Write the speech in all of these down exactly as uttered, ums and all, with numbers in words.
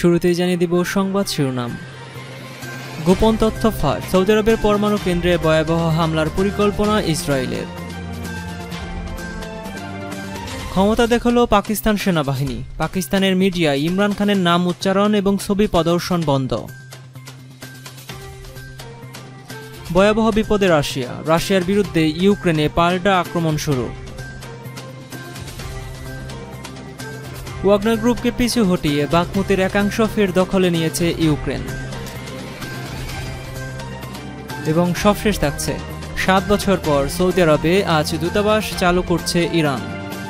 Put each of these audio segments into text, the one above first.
শুরুতেই জানিয়ে দিব সংবাদ শিরোনাম। গোপন তথ্য ফাঁস, সৌদি আরবের পরমাণু কেন্দ্রে ভয়াবহ হামলার পরিকল্পনা ইসরায়েলের। ক্ষমতা দেখালো পাকিস্তান সেনাবাহিনী, পাকিস্তানের মিডিয়ায় ইমরান খানের নাম উচ্চারণ এবং ছবি প্রদর্শন বন্ধ। ভয়াবহ বিপদে রাশিয়া, রাশিয়ার বিরুদ্ধে ইউক্রেনে পাল্টা আক্রমণ শুরু। ওয়াগনার গ্রুপকে পিছু হটিয়ে বাখমুতের একাংশ ফের দখলে নিয়েছে ইউক্রেন। এবং সবশেষ থাকছে, সাত বছর পর সৌদি আরবে আজ দূতাবাস চালু করছে ইরান।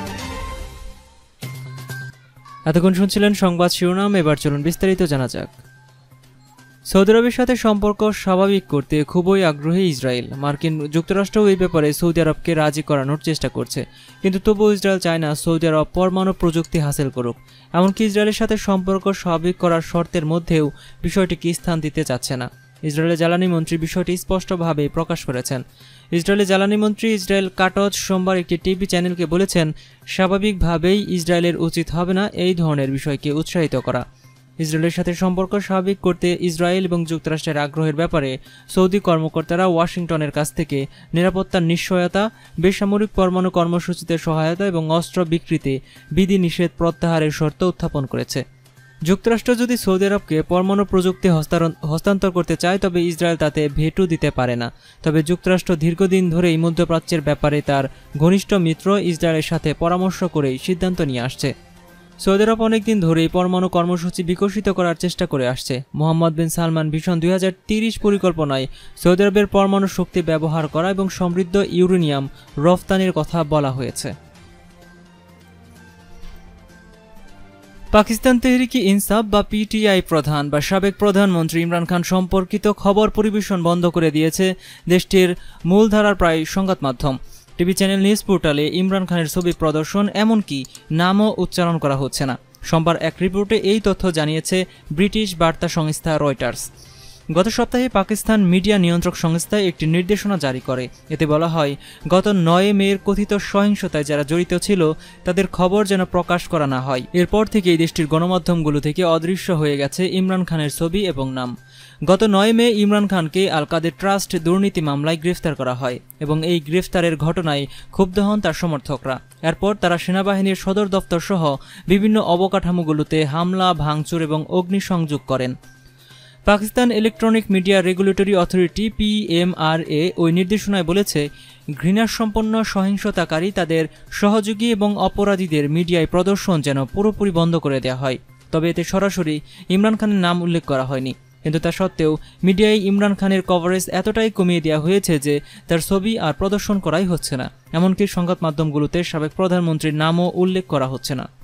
এতক্ষণ শুনছিলেন সংবাদ শিরোনাম, এবার চলুন বিস্তারিত জানা যাক। সৌদি আরবের সাথে সম্পর্ক স্বাভাবিক করতে খুবই আগ্রহী ইসরায়েল। মার্কিন যুক্তরাষ্ট্রও এই ব্যাপারে সৌদি আরবকে রাজি করানোর চেষ্টা করছে, কিন্তু তবুও ইসরায়েল চায় না সৌদি আরব পরমাণু প্রযুক্তি হাসিল করুক। এমনকি ইসরায়েলের সাথে সম্পর্ক স্বাভাবিক করার শর্তের মধ্যেও বিষয়টিকে স্থান দিতে চাচ্ছে না। ইসরায়েলের জ্বালানি মন্ত্রী বিষয়টি স্পষ্টভাবে প্রকাশ করেছেন। ইসরায়েলের জ্বালানি মন্ত্রী ইসরায়েল কাটজ সোমবার একটি টিভি চ্যানেলকে বলেছেন, স্বাভাবিকভাবেই ইসরায়েলের উচিত হবে না এই ধরনের বিষয়কে উৎসাহিত করা। ইসরায়েলের সাথে সম্পর্ক স্বাভাবিক করতে ইসরায়েল এবং যুক্তরাষ্ট্রের আগ্রহের ব্যাপারে সৌদি কর্মকর্তারা ওয়াশিংটনের কাছ থেকে নিরাপত্তার নিশ্চয়তা, বেসামরিক পরমাণু কর্মসূচিতে সহায়তা এবং অস্ত্র বিক্রিতে বিধিনিষেধ প্রত্যাহারের শর্ত উত্থাপন করেছে। যুক্তরাষ্ট্র যদি সৌদি আরবকে পরমাণু প্রযুক্তি হস্তান্তর করতে চায় তবে ইসরায়েল তাতে ভেটো দিতে পারে না। তবে যুক্তরাষ্ট্র দীর্ঘদিন ধরেই মধ্যপ্রাচ্যের ব্যাপারে তার ঘনিষ্ঠ মিত্র ইসরায়েলের সাথে পরামর্শ করেই সিদ্ধান্ত নিয়ে আসছে। সৌদি আরব অনেকদিন ধরেই পরমাণু কর্মসূচি বিকশিত করার চেষ্টা করে আসছে। মোহাম্মদ বিন সালমান ভিশন দুই হাজার তিরিশ পরিকল্পনায় সৌদি আরবের পরমাণু শক্তি ব্যবহার করা এবং সমৃদ্ধ ইউরেনিয়াম রফতানির কথা বলা হয়েছে। পাকিস্তান তেহরিকে ইনসাফ বা পিটিআই প্রধান বা সাবেক প্রধানমন্ত্রী ইমরান খান সম্পর্কিত খবর পরিবেশন বন্ধ করে দিয়েছে দেশটির মূলধারার প্রায় সংবাদ মাধ্যম। টিভি চ্যানেল নিউজ পোর্টালে ইমরান খানের ছবি প্রদর্শন, এমনকি নামও উচ্চারণ করা হচ্ছে না। সোমবার এক রিপোর্টে এই তথ্য জানিয়েছে ব্রিটিশ বার্তা সংস্থা রয়টার্স। গত সপ্তাহে পাকিস্তান মিডিয়া নিয়ন্ত্রক সংস্থা একটি নির্দেশনা জারি করে। এতে বলা হয়, গত নয় মের কথিত সহিংসতায় যারা জড়িত ছিল তাদের খবর যেন প্রকাশ করা না হয়। এরপর থেকেই দেশটির গণমাধ্যমগুলো থেকে অদৃশ্য হয়ে গেছে ইমরান খানের ছবি এবং নাম। গত নয় মে ইমরান খানকে আল কাদের ট্রাস্ট দুর্নীতি মামলায় গ্রেফতার করা হয় এবং এই গ্রেফতারের ঘটনায় ক্ষুব্ধ হন তার সমর্থকরা। এরপর তারা সেনাবাহিনীর সদর দপ্তর সহ বিভিন্ন অবকাঠামোগুলোতে হামলা, ভাঙচুর এবং অগ্নিসংযোগ করেন। Pakistan electronic media regulatory authority PMRA ওই নির্দেশনায় বলেছে, ঘৃণাসম্পন্ন সহিংসতাকারী, তাদের সহযোগী এবং অপরাধীদের মিডিয়ায় প্রদর্শন যেন পুরোপুরি বন্ধ করে দেওয়া হয়। তবে এতে সরাসরি ইমরান খানের নাম উল্লেখ করা হয়নি। কিন্তু তা সত্ত্বেও মিডিয়ায় ইমরান খানের কভারেজ এতটাই কমিয়ে দেওয়া হয়েছে যে তার ছবি আর প্রদর্শন করাই হচ্ছে না। এমনকি সংবাদ মাধ্যমগুলোতে সাবেক প্রধানমন্ত্রীর নামও উল্লেখ করা হচ্ছে না।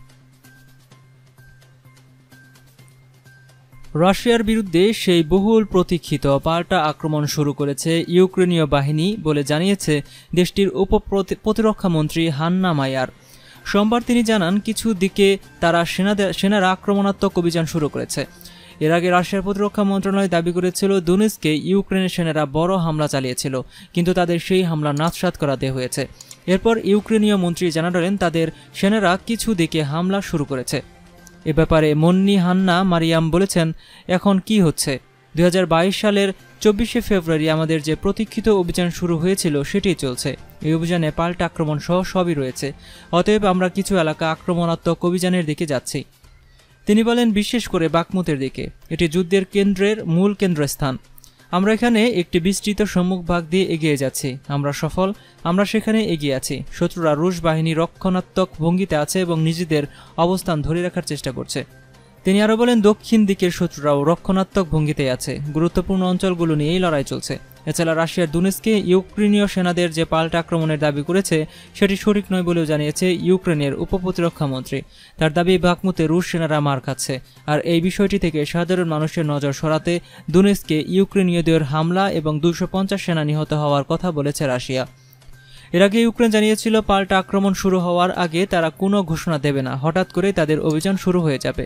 রাশিয়ার বিরুদ্ধে সেই বহুল প্রতীক্ষিত পাল্টা আক্রমণ শুরু করেছে ইউক্রেনীয় বাহিনী বলে জানিয়েছে দেশটির উপ প্রতিরক্ষা মন্ত্রী হান্না মায়ার। সোমবার তিনি জানান, কিছু দিকে তারা সেনাদের সেনারা আক্রমণাত্মক অভিযান শুরু করেছে। এর আগে রাশিয়ার প্রতিরক্ষা মন্ত্রণালয় দাবি করেছিল দোনেৎস্কে ইউক্রেনের সেনারা বড় হামলা চালিয়েছিল, কিন্তু তাদের সেই হামলা নাৎসাৎ করাতে হয়েছে। এরপর ইউক্রেনীয় মন্ত্রী জানালেন তাদের সেনারা কিছু দিকে হামলা শুরু করেছে। এ ব্যাপারে মন্নি হান্না মারিয়াম বলেছেন, এখন কি হচ্ছে? দুই হাজার বাইশ সালের চব্বিশে ফেব্রুয়ারি আমাদের যে প্রতীক্ষিত অভিযান শুরু হয়েছিল সেটি চলছে। এই অভিযানে পাল্টা আক্রমণ সহ সবই রয়েছে। অতএব আমরা কিছু এলাকা আক্রমণাত্মক অভিযানের দিকে যাচ্ছি। তিনি বলেন, বিশেষ করে বাখমুতের দিকে। এটি যুদ্ধের কেন্দ্রের মূল কেন্দ্রস্থান। আমরা এখানে একটি বিস্তৃত সম্মুখভাগ দিয়ে এগিয়ে যাচ্ছি। আমরা সফল, আমরা সেখানে এগিয়ে আছি। শত্রুরা রুশ বাহিনী রক্ষণাত্মক ভঙ্গিতে আছে এবং নিজেদের অবস্থান ধরে রাখার চেষ্টা করছে। তিনি আরও বলেন, দক্ষিণ দিকের শত্রুরাও রক্ষণাত্মক ভঙ্গিতে আছে। গুরুত্বপূর্ণ অঞ্চলগুলো নিয়েই লড়াই চলছে। এছাড়া রাশিয়ার দোনেৎস্কে ইউক্রেনীয় সেনাদের যে পাল্টা আক্রমণের দাবি করেছে সেটি সঠিক নয় বলেও জানিয়েছে ইউক্রেনের উপপ্রতিরক্ষা মন্ত্রী। তার দাবি, বাখমুতে রুশ সেনারা মার খাচ্ছে, আর এই বিষয়টি থেকে সাধারণ মানুষের নজর সরাতে দোনেৎস্কে ইউক্রেনীয়দের হামলা এবং দুশো পঞ্চাশ সেনা নিহত হওয়ার কথা বলেছে রাশিয়া। এর আগে ইউক্রেন জানিয়েছিল পাল্টা আক্রমণ শুরু হওয়ার আগে তারা কোনো ঘোষণা দেবে না, হঠাৎ করে তাদের অভিযান শুরু হয়ে যাবে।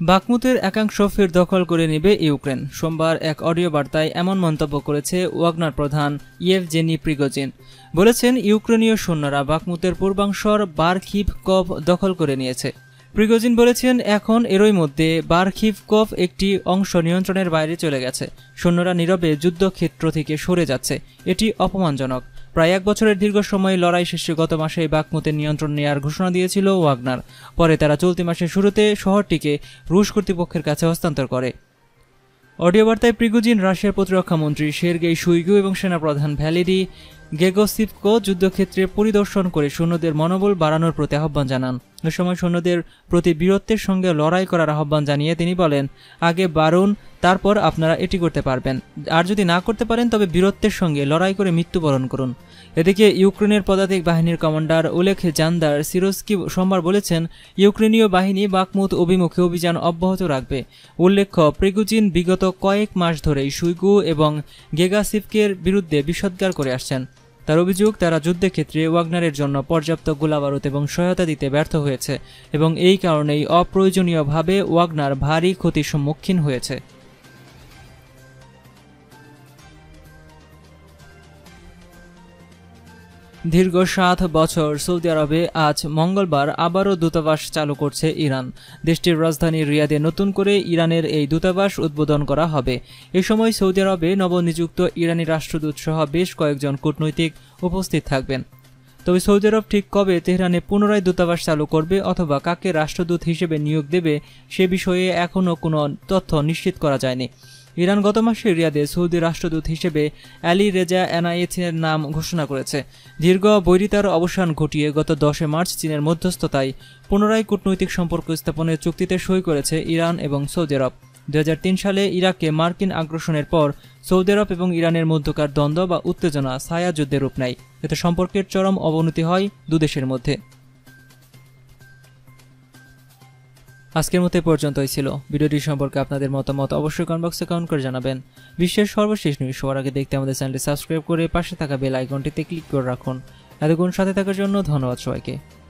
বাকমুতের একাংশ ফের দখল করে নেবে ইউক্রেন। সোমবার এক অডিও বার্তায় এমন মন্তব্য করেছে ওয়াগনার প্রধান ইয়েভজেনি প্রিগোজিন। বলেছেন, ইউক্রেনীয় সৈন্যরা বাকমুতের পূর্বাংশর বারখিভকভ দখল করে নিয়েছে। প্রিগোজিন বলেছেন, এখন এরই মধ্যে বারখিভকভ একটি অংশ নিয়ন্ত্রণের বাইরে চলে গেছে। সৈন্যরা নীরবে যুদ্ধক্ষেত্র থেকে সরে যাচ্ছে। এটি অপমানজনক। প্রায় এক বছরের দীর্ঘ সময় লড়াই শেষে গত মাসে বাকমুতের নিয়ন্ত্রণ নেওয়ার ঘোষণা দিয়েছিল ওয়াগনার। পরে তারা চলতি মাসের শুরুতে শহরটিকে রুশ কর্তৃপক্ষের কাছে হস্তান্তর করে। অডিও বার্তায় প্রিগোজিন রাশিয়ার প্রতিরক্ষা মন্ত্রী সের্গেই শুইগু এবং সেনাপ্রধান ভ্যালেরি গেগোসিভকে যুদ্ধক্ষেত্রে পরিদর্শন করে সৈন্যদের মনোবল বাড়ানোর প্রতি আহ্বান জানান। এ সময় সৈন্যদের প্রতি বীরত্বের সঙ্গে লড়াই করার আহ্বান জানিয়ে তিনি বলেন, আগে বারণ, তারপর আপনারা এটি করতে পারবেন। আর যদি না করতে পারেন তবে বীরত্বের সঙ্গে লড়াই করে মৃত্যুবরণ করুন। এদিকে ইউক্রেনের পদাতিক বাহিনীর কমান্ডার ওলেখ জান্দার সিরোস্কি সোমবার বলেছেন, ইউক্রেনীয় বাহিনী বাকমুত অভিমুখে অভিযান অব্যাহত রাখবে। উল্লেখ্য, প্রিগোজিন বিগত কয়েক মাস ধরেই শুইগু এবং গেগাসিভকের বিরুদ্ধে বিষোদ্গার করে আসছেন। তার অভিযোগ, তারা যুদ্ধক্ষেত্রে ওয়াগনারের জন্য পর্যাপ্ত গোলাবারুদ এবং সহায়তা দিতে ব্যর্থ হয়েছে এবং এই কারণেই অপ্রয়োজনীয়ভাবে ওয়াগনার ভারী ক্ষতির সম্মুখীন হয়েছে। দীর্ঘ সাত বছর সৌদি আরবে আজ মঙ্গলবার আবারও দূতাবাস চালু করছে ইরান। দেশটির রাজধানী রিয়াদে নতুন করে ইরানের এই দূতাবাস উদ্বোধন করা হবে। এ সময় সৌদি আরবে নবনিযুক্ত ইরানি রাষ্ট্রদূত সহ বেশ কয়েকজন কূটনৈতিক উপস্থিত থাকবেন। তবে সৌদি আরব ঠিক কবে তেহরানে পুনরায় দূতাবাস চালু করবে অথবা কাকে রাষ্ট্রদূত হিসেবে নিয়োগ দেবে সে বিষয়ে এখনও কোনো তথ্য নিশ্চিত করা যায়নি। ইরান গত মাসে রিয়াদে সৌদি রাষ্ট্রদূত হিসেবে আলী রেজা এনায়েতের নাম ঘোষণা করেছে। দীর্ঘ বৈরিতার অবসান ঘটিয়ে গত দশে মার্চ চীনের মধ্যস্থতায় পুনরায় কূটনৈতিক সম্পর্ক স্থাপনের চুক্তিতে সই করেছে ইরান এবং সৌদি আরব। দুই হাজার তিন সালে ইরাকে মার্কিন আগ্রাসনের পর সৌদি আরব এবং ইরানের মধ্যকার দ্বন্দ্ব বা উত্তেজনা ছায়া যুদ্ধে রূপ নেয়। এতে সম্পর্কের চরম অবনতি হয় দুদেশের মধ্যে। আজকের মতো পর্যন্তই ছিল। ভিডিওটি সম্পর্কে আপনাদের মতামত অবশ্যই কমেন্ট বক্সে কমেন্ট করে জানাবেন। বিশ্বের সর্বশেষ নিউজ সবার আগে দেখতে আমাদের চ্যানেলটি সাবস্ক্রাইব করে পাশে থাকা বেল আইকনটিতে ক্লিক করে রাখুন। এতক্ষণ সাথে থাকার জন্য ধন্যবাদ সবাইকে।